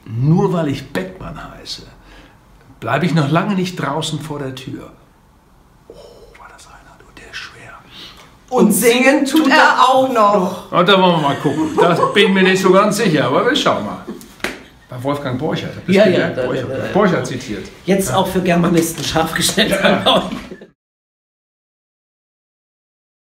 nur weil ich Beckmann heiße, bleibe ich noch lange nicht draußen vor der Tür. Oh, war das einer, du, der ist schwer. Und singen tut er auch noch. Und da wollen wir mal gucken. Da bin ich mir nicht so ganz sicher, aber wir schauen mal. Bei Wolfgang Borchert. Ja, Borchert zitiert. Jetzt auch für Germanisten scharf gestellt. Ja.